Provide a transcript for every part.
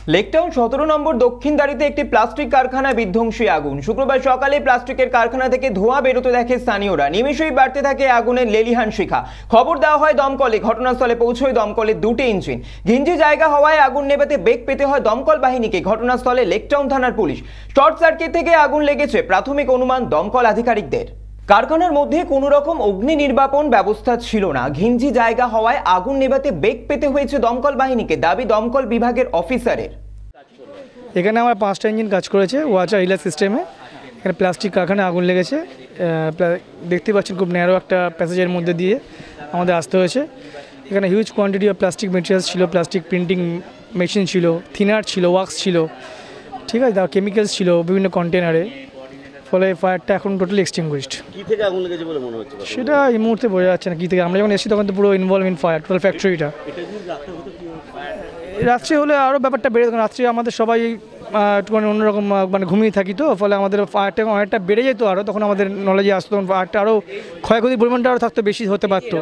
লেকটাউন 17 নম্বর দক্ষিণদারিতে একটি প্লাস্টিক কারখানায় বিধ্বংসী আগুন। শুক্রবার সকালে প্লাস্টিকের কারখানা থেকে ধোঁয়া বেরোতে দেখে স্থানীয়রা। নিমেষেই বাড়তে থাকে আগুনের লেলিহান শিখা। খবর দেওয়া হয় দমকলে। ঘটনাস্থলে পৌঁছয় দমকলের 2টি ইঞ্জিন। ঘিঞ্জি জায়গা হওয়ায় আগুন নেভাতে বেগ পেতে হয় দমকল বাহিনীকে। ঘটনাস্থলে লেকটাউন থানার পুলিশ। শর্ট সার্কিট থেকে আগুন লেগেছে প্রাথমিক অনুমান দমকল আধিকারিকদের। কারখানার মধ্যে কোনো রকম অগ্নি নির্বাপন ব্যবস্থা ছিল না। ঘিঞ্জি জায়গা হওয়ায় আগুন নেভাতে বেগ পেতে হয়েছে দমকল বাহিনীকে, দাবি দমকল বিভাগের অফিসারের। এখানে আমার 5টা ইঞ্জিন কাজ করেছে ওয়াটার রিলে সিস্টেমে। এখানে প্লাস্টিক কারখানায় আগুন লেগেছে। দেখতে পাচ্ছেন খুব ন্যারো একটা প্যাসেজের মধ্যে দিয়ে আমাদের আসতে হয়েছে। এখানে huge quantity of plastic materials ছিল, প্লাস্টিক প্রিন্টিং মেশিন ছিল, থিনার ছিল, ওয়াক্স ছিল, ঠিক আছে, তার কেমিক্যালস ছিল বিভিন্ন কন্টেনারে। ফলে ফায়ারটা এখন টোটালি এক্সটিংগুইশড। কি থেকে আগুন লেগেছে বলে মনে হচ্ছে? সেটা এই মুহূর্তে বোঝা যাচ্ছে না কি থেকে। আমরা যখন এসেছি তখন তো পুরো ইনভলভ ইন ফায়ার, টোটাল ফ্যাক্টরিটা। রাত্রে হলে আরও ব্যাপারটা বেড়ে, রাত্রে আমাদের সবাই একটুখানি অন্যরকম মানে ঘুমিয়ে থাকি, তো ফলে আমাদের ফায়ারটা অনেকটা বেড়ে যেত আরও। তখন আমাদের নলেজে আসতো, তখন ফায়ারটা আরও ক্ষয়ক্ষতির পরিমাণটা আরও থাকতো, বেশি হতে পারতো।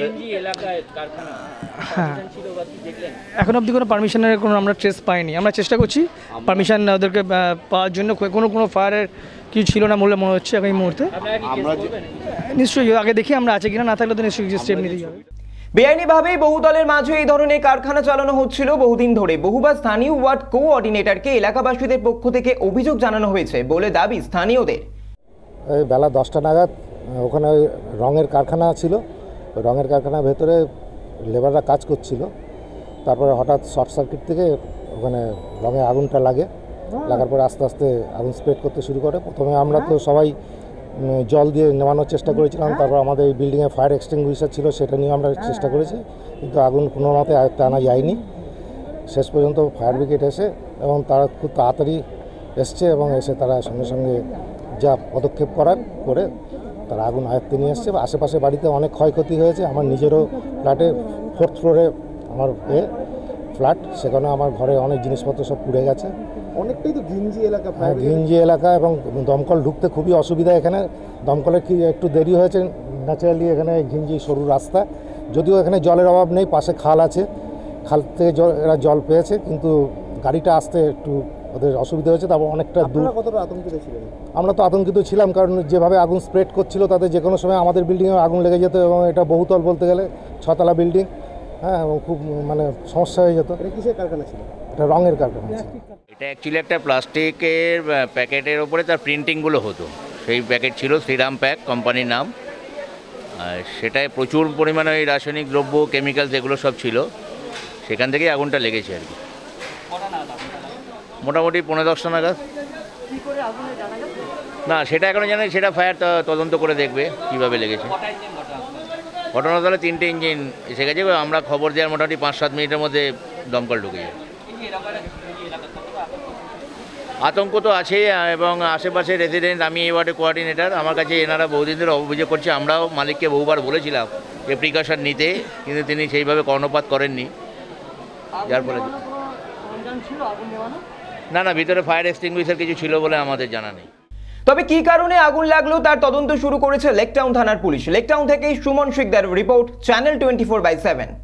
হ্যাঁ, এখন অবধি কোনো পারমিশনের কোনো আমরা ট্রেস পাইনি। আমরা চেষ্টা করছি পারমিশন ওদেরকে পাওয়ার জন্য। কোনো ফায়ারের কিছু ছিল না বলে মনে হচ্ছে এখন এই মুহূর্তে। নিশ্চয়ই আগে দেখি আমরা আছে কিনা, না থাকলে তো নিশ্চয়ই স্টেপ নিতেই হবে। বেআইনিভাবেই বহুদলের মাঝে এই ধরনের কারখানা চালানো হচ্ছিল বহুদিন ধরে। বহুবার স্থানীয় ওয়ার্ড কোঅর্ডিনেটরকে এলাকাবাসীদের পক্ষ থেকে অভিযোগ জানানো হয়েছে বলে দাবি স্থানীয়দের। এই বেলা 10টা নাগাদ ওখানে রঙের কারখানা ছিল। রঙের কারখানার ভেতরে লেবাররা কাজ করছিল। তারপরে হঠাৎ শর্ট সার্কিট থেকে ওখানে রঙে আগুনটা লাগার পরে আস্তে আস্তে আগুন স্প্রেড করতে শুরু করে। প্রথমে আমরা তো সবাই জল দিয়ে নেওয়ানোর চেষ্টা করেছিলাম। তারপর আমাদের এই বিল্ডিংয়ে ফায়ার এক্সটিংগুইশার ছিল, সেটা নিয়ে আমরা চেষ্টা করেছি, কিন্তু আগুন কোনো মতে আয়ত্তে আনা যায়নি। শেষ পর্যন্ত ফায়ার ব্রিগেড এসে এবং তারা খুব তাড়াতাড়ি এসছে এবং এসে তারা সঙ্গে সঙ্গে যা পদক্ষেপ করে তারা আগুন আয়ত্তে নিয়ে এসছে। আশেপাশে বাড়িতে অনেক ক্ষয়ক্ষতি হয়েছে। আমার নিজেরও ফ্ল্যাটে 4th ফ্লোরে আমার ফ্ল্যাট, সেখানে আমার ঘরে অনেক জিনিসপত্র সব পুড়ে গেছে। অনেকটাই তো ঘিঞ্জি এলাকা। হ্যাঁ, ঘিঞ্জি এলাকা এবং দমকল ঢুকতে খুবই অসুবিধা। এখানে দমকলের কি একটু দেরি হয়েছে। ন্যাচারালি এখানে ঘিঞ্জি সরু রাস্তা, যদিও এখানে জলের অভাব নেই, পাশে খাল আছে, খাল থেকে এরা জল পেয়েছে, কিন্তু গাড়িটা আসতে একটু ওদের অসুবিধা হয়েছে। তারপর অনেকটা দূর। কতটা আতঙ্কিত ছিলেন? আমরা তো আতঙ্কিত ছিলাম, কারণ যেভাবে আগুন স্প্রেড করছিল তাতে যে কোনো সময় আমাদের বিল্ডিংয়ে আগুন লেগে যেত এবং এটা বহুতল বলতে গেলে 6তলা বিল্ডিং। হ্যাঁ, এবং খুব মানে সমস্যা হয়ে যেত। এটা কিসের কারখানা ছিল? এটা রঙের কারখানা ছিল। এটা অ্যাকচুয়ালি একটা প্লাস্টিকের প্যাকেটের ওপরে তার প্রিন্টিংগুলো হতো। সেই প্যাকেট ছিল শ্রীরাম প্যাক কোম্পানির নাম। আর সেটায় প্রচুর পরিমাণে ওই রাসায়নিক দ্রব্য, কেমিক্যালস এগুলো সব ছিল। সেখান থেকেই আগুনটা লেগেছে আর কি। মোটামুটি 15-10টা নাগাদ। না, সেটা এখনও জানি, সেটা ফায়ার তদন্ত করে দেখবে কীভাবে লেগেছে। ঘটনাস্থলে 3টে ইঞ্জিন এসে গেছে। আমরা খবর দেওয়ার মোটামুটি 5-7 মিনিটের মধ্যে দমকল ঢুকে যায়। আতঙ্ক তো আছেই, এবং আশেপাশে রেসিডেন্ট, আমি এই ওয়ার্ডের কোঅর্ডিনেটর, আমার কাছে এনারা বহুদিন ধরে অভিযোগ করছে। আমরাও মালিককে বহুবার বলেছিলাম যে প্রিকশন নিতে, কিন্তু তিনি সেইভাবে কর্ণপাত করেননি, যার ফলে না ভিতরে ফায়ার এক্সটিংগুইশার কিছু ছিল বলে আমাদের জানা নেই। তবে কি কারণে আগুন লাগলো তার তদন্ত শুরু করেছে লেকটাউন থানার পুলিশ। লেকটাউন থেকে সুমন শিকদার রিপোর্ট, চ্যানেল 24/7।